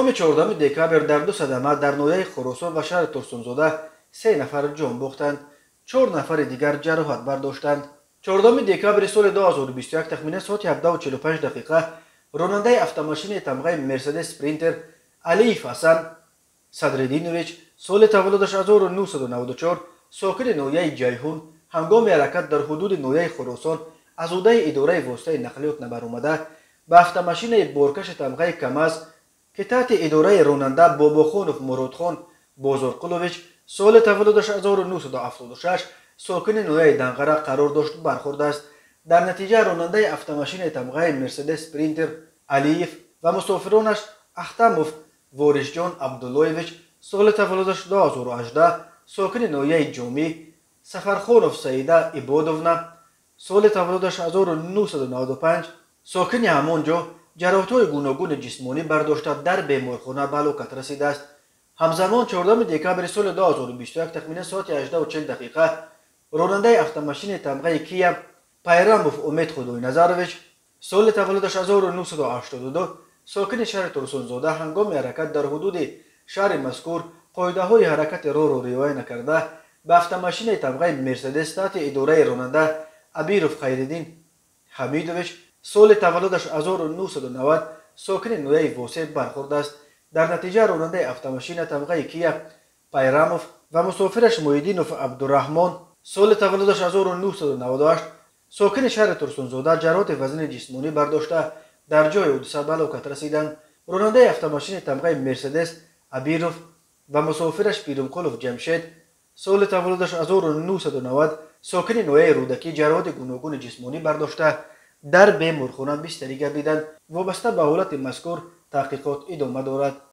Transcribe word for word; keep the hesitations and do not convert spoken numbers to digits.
روز چهاردهم دکامبر در دو صدمه در نویای خراسان و شهر ترسونزاده سه نفر جان باختند، چهار نفر دیگر جراحت برداشتند. چهاردهم دکامبر سال دو هزار و بیست و یک تخمین ساعت هفده و چهل و پنج دقیقه راننده автомاشین تمغه مرسدس سپرینتر علیف حسن صدرالدینویچ سال تولدش هزار و نهصد و نود و چهار ساکن نویای جیهون هنگام حرکت در حدود نویای خراسان از عهده اداره واسطه نقلیات نبر آمده به автомاشین بارکش تمغه کماز که تحت اداره راننده باباخانوف مرادخان بازارقلویچ سال تولدش هزار و نهصد و هفتاد و شش ساکن نویای دنقره قرار داشت برخورد است. در نتیجه راننده автомاشین تمغه مرسدس سپرینتر علیف و مسافرانش اختموف وارشجان عبداللهویچ سال تولدش دو هزار و هجده ساکن نویای جامی سفرخانوف سعیده عبادونا سال تولدش هزار و نهصد و نود و پنج ساکن همانجا جراحت‌های گوناگون جسمانی برداشته در بیمارخانه به هلاکت رسیده است. همزمان چهاردهم دکامبر سال دو هزار و بیست و یک تخمین ساعت هجده و چهل دقیقه راننده автомاشین تمغه کیا پیراموف امید خدای نظرویچ سال تولدش هزار و نهصد و هشتاد و دو ساکن شهر ترسونزاده هنگام حرکت در حدود شهر مذکور قاعده های حرکت راه را رعایت نکرده به автомاشین تمغه مرسدس تحت اداره راننده ابیروف خیرالدین حمیدویچ سال تولدش هزار و نهصد و نود ساکن نویای واسط برخورد است. در نتیجه راننده автомاشین تمغه کیا پیراموف و مسافرش محیدینوف عبدالرحمن سال تولدش هزار و نهصد و نود و هشت ساکن شهر ترسونزاده جراحت وزن جسمانی برداشته در جای حادثه به هلاکت رسیدند. راننده автомاشین تمغه مرسدس ابیروف و مسافرش پیرمقلوف جمشید سال تولدش هزار و نهصد و نود ساکن نویای رودکی جراحت گوناگون جسمانی برداشته در بیمارخانه بستری گردیدند. وابسته به حالت مذکور تحقیقات ادامه دارد.